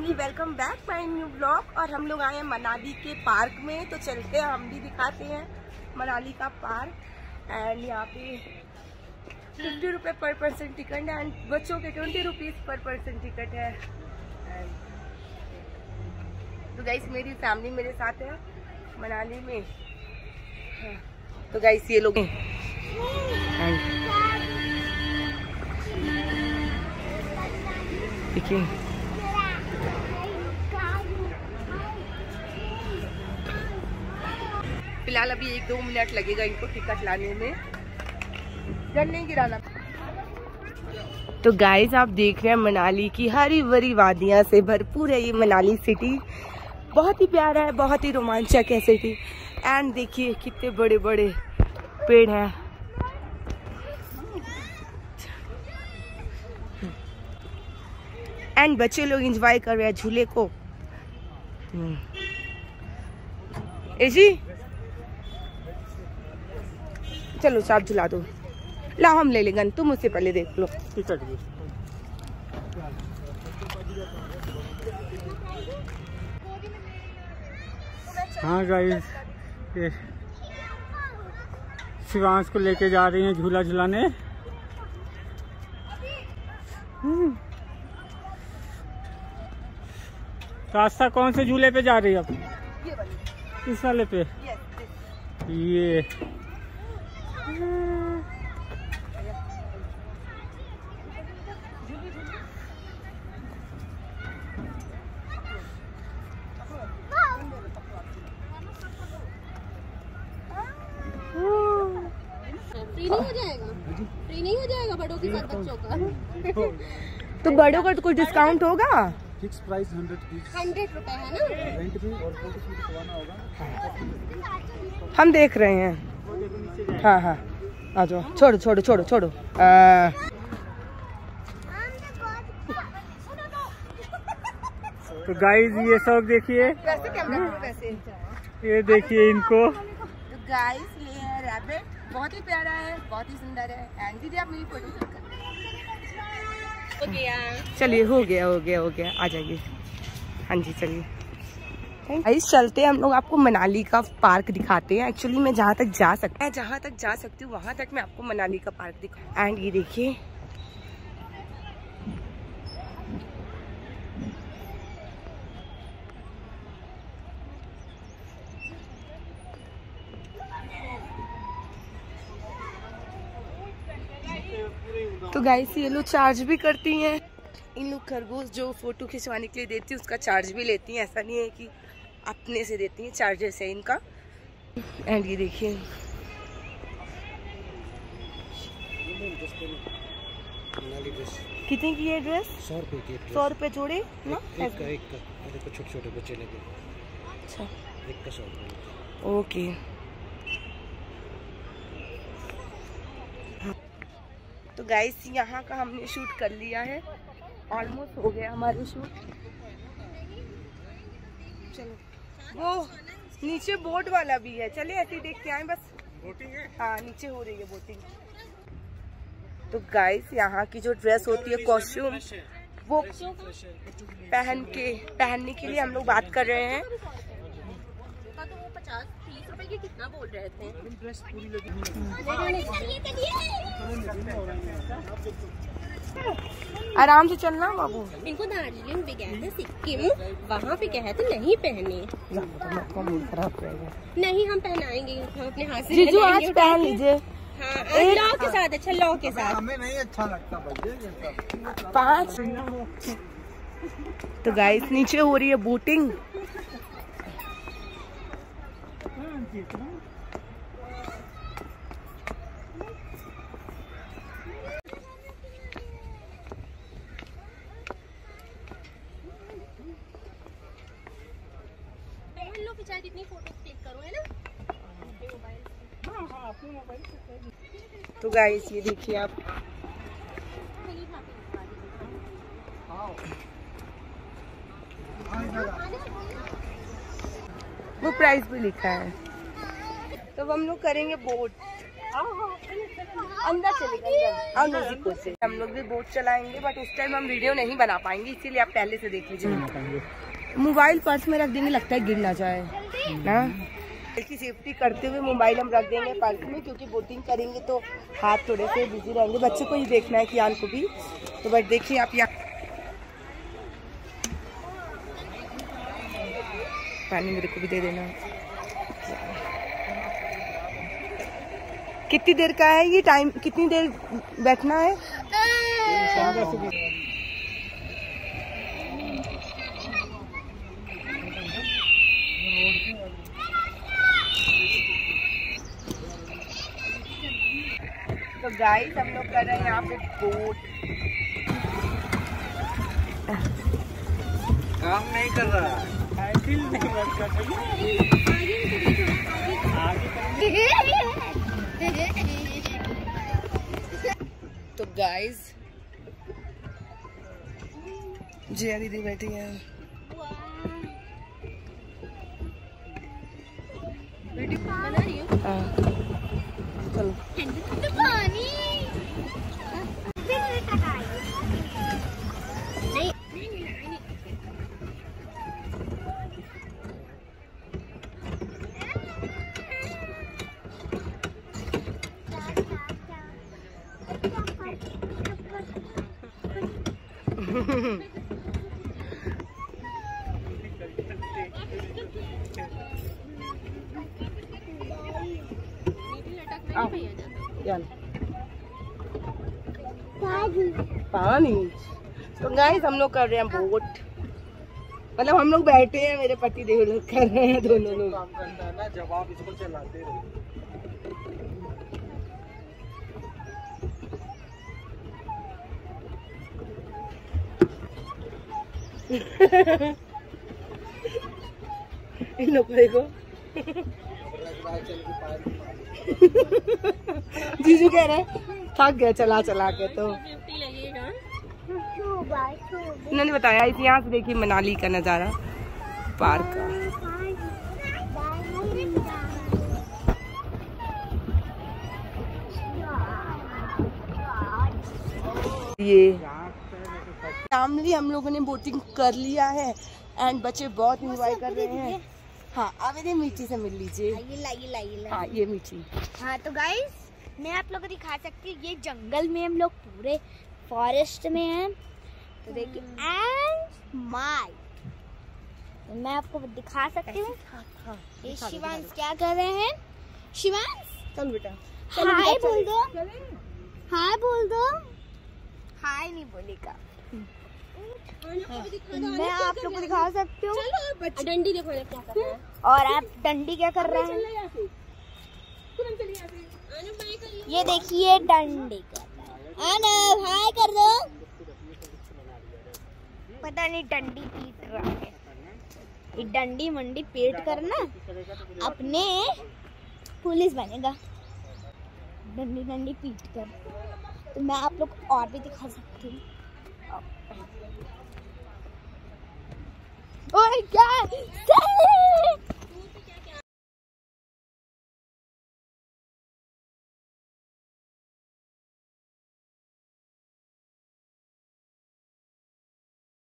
Family, welcome back my new blog. और हम लोग आए हैं मनाली के पार्क में, तो चलते हैं, हम भी दिखाते हैं मनाली का पार्क। एंड यहाँ पे 50 रुपये पर पर्सन टिकट है एंड बच्चों के 20 रुपीज़ पर पर्सन टिकट है। तो गाइस मेरी फैमिली मेरे साथ है मनाली में। तो गाइस ये लोग देखिए, फिलहाल अभी 1-2 मिनट लगेगा इनको टिकट लाने में। जल नहीं गिराना। तो गाइस आप देख रहे हैं मनाली की हरी भरी वादियां से भरपूर है ये मनाली सिटी। बहुत ही प्यारा है, बहुत ही रोमांचक है सिटी। एंड देखिए कितने बड़े बड़े पेड़ हैं। एंड बच्चे लोग एंजॉय कर रहे हैं झूले को। जी चलो आप झुला दो। ला हम ले लेंगे, तुम उससे पहले देख लो। हाँ गाइस, ये शिवांश को लेके जा रही हैं झूला झुलाने। रास्ता कौन से झूले पे जा रही है अब? ये वाले। इस वाले पे? ये फ्री नहीं हो जाएगा? फ्री नहीं हो जाएगा बड़ों के साथ बच्चों का? तो बड़ों का तो कुछ डिस्काउंट होगा? फिक्स प्राइस 100 रुपए है ना? रेंट भी और फोटो शूट करवाना होगा। हम देख रहे हैं। हाँ हाँ आ जाओ। छोड़ो छोड़ो छोड़ो छोड़ो। तो गाइस ये सब देखिए, वैसे कैमरा वैसे। ये देखिए इनको। तो गाइस ये है रैबिट, बहुत ही प्यारा है, बहुत ही सुंदर है। एंड दीदी आप मेरी फोटो क्लिक कर। हो गया। चलिए हो गया हो गया हो गया, आ जाइए। हाँ जी चलिए गाइस चलते हैं हम लोग, आपको मनाली का पार्क दिखाते हैं। एक्चुअली मैं जहाँ तक जा सकती हूँ वहाँ तक मैं आपको मनाली का पार्क दिखा। एंड ये देखिए तो गाइस ये लोग चार्ज भी करती हैं। इन लोग खरगोश जो फोटो खिंचवाने के लिए देती है उसका चार्ज भी लेती हैं। ऐसा नहीं है कि अपने से देती हैं, चार्जेस है इनका। एंड ये देखिए कितने की है ड्रेस? 100 रुपए की। 100 रुपए जोड़े ना? एक का देखो, छोटे छोटे बच्चे लगे। अच्छा एक का 100 रुपए। ओके। तो गाइस यहाँ का हमने शूट कर लिया है, ऑलमोस्ट हो गया हमारे शूट। चलो वो नीचे बोट वाला भी है, चलिए ऐसे ही देख के आए बस। बोटिंग है? हाँ नीचे हो रही है बोटिंग। तो गाइस यहाँ की जो ड्रेस होती है, कॉस्ट्यूम, वो पहनने के लिए हम लोग बात कर रहे हैं। 50-30 रुपए की कितना बोल रहे थे? आराम से चलना बाबू। इनको दार्जिलिंग भी गए थे, सिक्किम, वहाँ पे कहे थे नहीं पहने। नहीं हम पहनाएंगे, हम अपने हाथ से जीजू आज पहन लीजिए। हाँ लॉ के साथ, अच्छा लॉ के साथ। हमें नहीं अच्छा लगता 5। तो गाइस नीचे हो रही है बोटिंग। चाहे जितनी फोटो क्लिक करो है ना। तो गाइस ये देखिए आप, वो प्राइस भी लिखा है। तो हम लोग करेंगे बोट। अंदर चले गए और नजदीक से हम लोग भी बोट चलाएंगे, बट उस टाइम हम वीडियो नहीं बना पाएंगे, इसीलिए आप पहले से देख लीजिए। मोबाइल पर्स में रख देंगे, लगता है गिर ना जाए ना। की सेफ्टी करते हुए मोबाइल हम रख देंगे पर्स में, क्योंकि बोटिंग करेंगे तो हाथ थोड़े से बिजी रहेंगे। बच्चों को ही देखना है, कियान को भी। तो बट देखिए आप यहाँ पानी मेरे को भी दे देना। कितनी देर का है ये टाइम? कितनी देर बैठना है? तो गाइस हम लोग कर रहे हैं यहाँ पे बोट। काम नहीं कर रहा, साइकिल नहीं वर्क कर रही। तो गाइस जिया दीदी बैठी है। हाँ चलो। पानी। तो गाइस हम लोग कर रहे हैं बोट, मतलब हम लोग बैठे हैं, मेरे पति देव लोग कर रहे हैं, दोनों लोग काम करता है ना, जब आप इसको चलाते रहो। इन लोग देखो जीजू कह रहे थक गए चला चला के। तो इन्होंने बताया इस यहाँ से देखिए मनाली का नज़ारा पार्क का। ये फैमिली हम लोगों ने बोटिंग कर लिया है एंड बच्चे बहुत एंजॉय कर रहे हैं। हाँ अब इन्हें मीठी से मिल लीजिए। हाँ ये मीठी। हाँ तो गाइस मैं आप लोगों को दिखा सकती हूँ, ये जंगल में हम लोग पूरे फॉरेस्ट में हैं। तो देखिए एंड माय, तो मैं आपको दिखा सकती हूँ ये शिवांश क्या कर रहे हैं। शिवांश चल बेटा हाय बोल दो, हाय बोल दो। हाय नहीं बोलेगा। मैं आप लोग को दिखा सकती हूँ डंडी देखो क्या कर रहा है। और आप डंडी क्या कर रहे हैं ये देखिए, डंडी कर रहा है। हाय कर दो। पता नहीं डंडी पीट रहा है। ये डंडी मंडी पीट करना अपने पुलिस बनेगा, डंडी डंडी पीट कर। तो मैं आप लोग को और भी दिखा सकती हूँ। ओए क्या